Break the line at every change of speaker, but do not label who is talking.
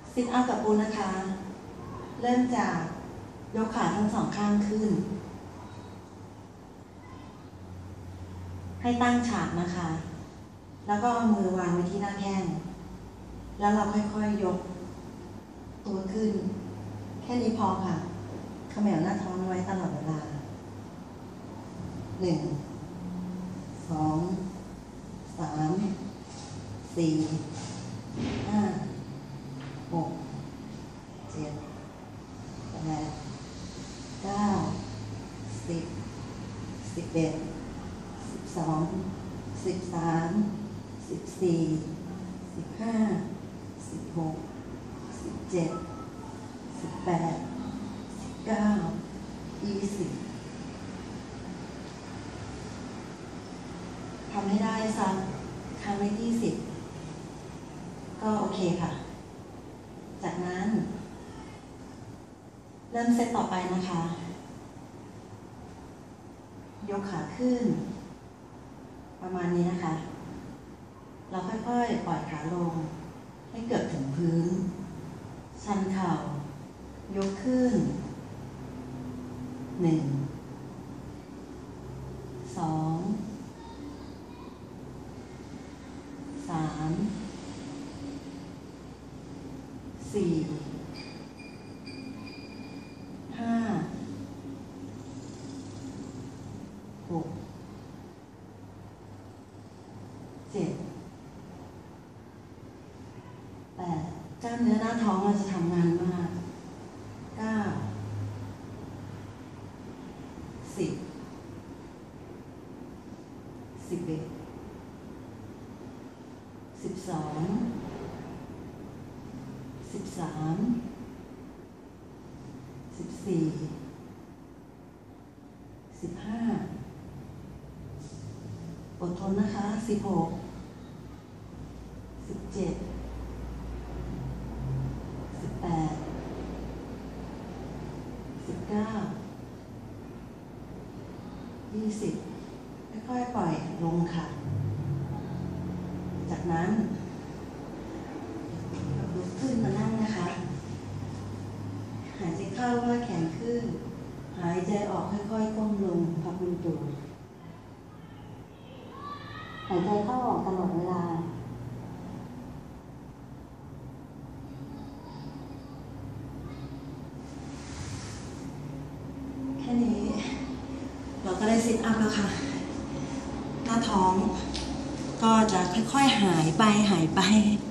ซิทอัพกับปูนะคะ เริ่มจากยกขาทั้งสองข้างขึ้นให้ตั้งฉากนะคะ แล้วก็เอามือวางไว้ที่หน้าแข้งแล้วเราค่อยๆยกตัวขึ้นแค่นี้พอค่ะเขมวหน้าท้องไว้ตลอดเวลา1 2 3 4 5 6 7 8 9 10 11 12 13 14 15 16 17 18 19 20ทำให้ได้สักครั้งที่10ก็โอเคค่ะจากนั้นเริ่มเซตต่อไปนะคะยกขาขึ้นประมาณนี้นะคะเราค่อยๆปล่อยขาลงให้เกือบถึงพื้นชันเข่ายกขึ้น1 2 3 4 5 6 7 8กล้ามเนื้อหน้าท้องเราจะทำงานมาก9 10 11 12 13 14 15อดทนนะคะ16 17 18 19 20ค่อยๆปล่อยลงค่ะจากนั้นลุกขึ้นมานั่งนะคะหายใจเข้าว่าแขนขึ้นหายใจออกค่อยๆก้มลงพับลงตัวหายใจเข้าออกตลอดเวลาแค่นี้เราก็ได้ซิทอัพแล้วค่ะหน้าท้องก็จะค่อยๆหายไป